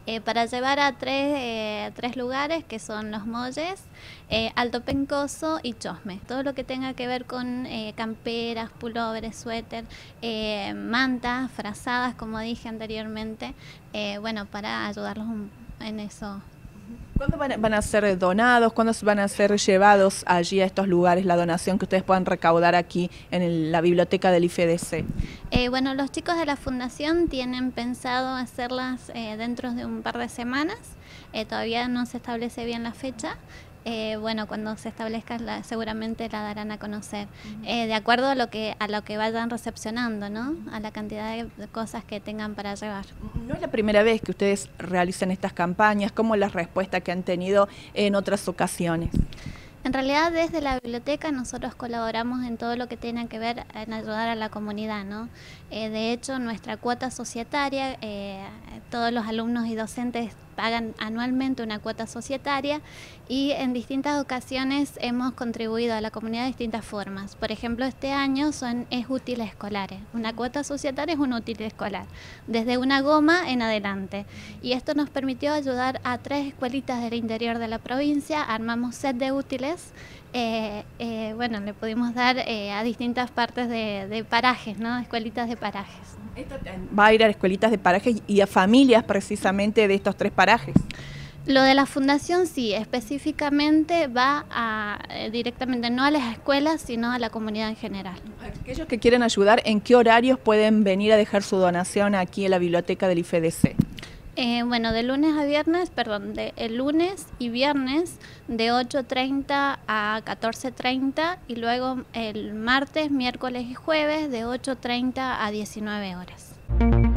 para llevar a tres lugares que son Los Molles, Alto Pencoso y Chosme. Todo lo que tenga que ver con camperas, pulóveres, suéter, mantas, frazadas, como dije anteriormente, bueno, para ayudarlos en eso. ¿Cuándo van a ser donados? ¿Cuándo van a ser llevados allí a estos lugares la donación que ustedes puedan recaudar aquí en la biblioteca del IFEDC? Bueno, los chicos de la fundación tienen pensado hacerlas dentro de un par de semanas. Todavía no se establece bien la fecha. Bueno, cuando se establezca seguramente la darán a conocer, de acuerdo a lo que vayan recepcionando, ¿no? A la cantidad de cosas que tengan para llevar. No es la primera vez que ustedes realizan estas campañas. ¿Cómo es la respuesta que han tenido en otras ocasiones? En realidad, desde la biblioteca nosotros colaboramos en todo lo que tiene que ver en ayudar a la comunidad, ¿no? De hecho, nuestra cuota societaria, todos los alumnos y docentes pagan anualmente una cuota societaria y en distintas ocasiones hemos contribuido a la comunidad de distintas formas. Por ejemplo, este año es útiles escolares. Una cuota societaria es un útil escolar, desde una goma en adelante. Y esto nos permitió ayudar a 3 escuelitas del interior de la provincia. Armamos set de útiles. Bueno, le pudimos dar a distintas partes de parajes, ¿no? Escuelitas de parajes. Esto va a ir a escuelitas de parajes y a familias precisamente de estos 3 parajes. Lo de la fundación sí, específicamente va directamente no a las escuelas, sino a la comunidad en general. Aquellos que quieren ayudar, ¿en qué horarios pueden venir a dejar su donación aquí en la biblioteca del IFEDC? Bueno, de lunes a viernes, el lunes y viernes de 8:30 a 14:30 y luego el martes, miércoles y jueves de 8:30 a 19 horas.